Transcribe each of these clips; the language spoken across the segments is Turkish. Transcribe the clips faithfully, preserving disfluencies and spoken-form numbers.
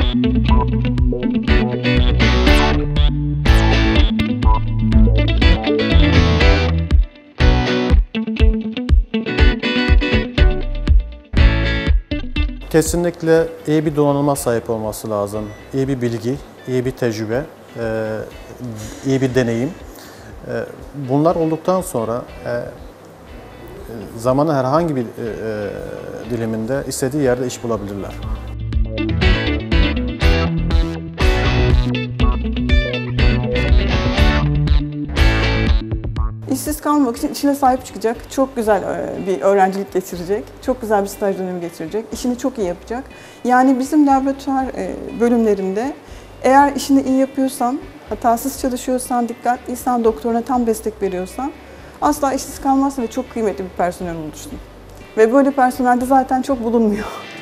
Kesinlikle iyi bir donanıma sahip olması lazım. İyi bir bilgi, iyi bir tecrübe, iyi bir deneyim. Bunlar olduktan sonra zamanın herhangi bir diliminde istediği yerde iş bulabilirler. İşsiz kalmamak için işine sahip çıkacak, çok güzel bir öğrencilik geçirecek, çok güzel bir staj dönemi geçirecek, işini çok iyi yapacak. Yani bizim laboratuvar bölümlerinde eğer işini iyi yapıyorsan, hatasız çalışıyorsan, dikkatliysen, doktoruna tam destek veriyorsan asla işsiz kalmazsın ve çok kıymetli bir personel olursun. Ve böyle personel de zaten çok bulunmuyor.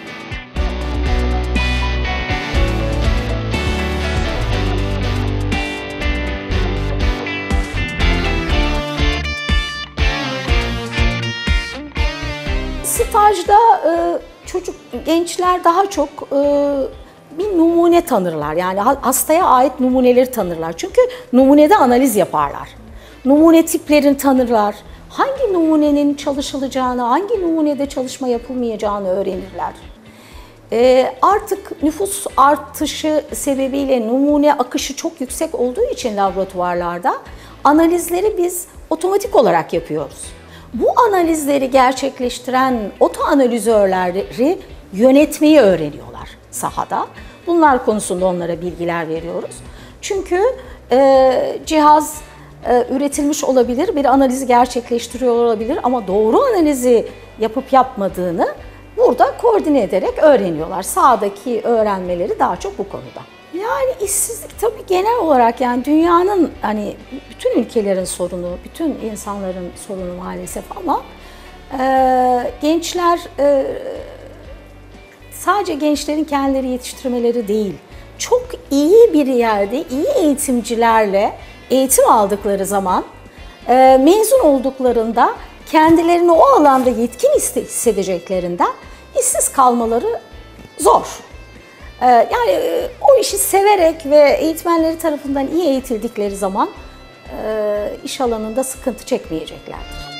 Stajda e, çocuk, gençler daha çok e, bir numune tanırlar. Yani hastaya ait numuneleri tanırlar. Çünkü numunede analiz yaparlar. Numune tiplerini tanırlar. Hangi numunenin çalışılacağını, hangi numunede çalışma yapılmayacağını öğrenirler. E, artık nüfus artışı sebebiyle numune akışı çok yüksek olduğu için laboratuvarlarda analizleri biz otomatik olarak yapıyoruz. Bu analizleri gerçekleştiren otoanalizörleri yönetmeyi öğreniyorlar sahada. Bunlar konusunda onlara bilgiler veriyoruz. Çünkü e, cihaz e, üretilmiş olabilir, bir analizi gerçekleştiriyor olabilir ama doğru analizi yapıp yapmadığını burada koordine ederek öğreniyorlar. Sahadaki öğrenmeleri daha çok bu konuda. Yani işsizlik tabii genel olarak yani dünyanın hani bütün ülkelerin sorunu, bütün insanların sorunu maalesef ama e, gençler e, sadece gençlerin kendileri yetiştirmeleri değil, çok iyi bir yerde iyi eğitimcilerle eğitim aldıkları zaman e, mezun olduklarında kendilerini o alanda yetkin hissedeceklerinden işsiz kalmaları zor. Yani o işi severek ve eğitmenleri tarafından iyi eğitildikleri zaman iş alanında sıkıntı çekmeyeceklerdir.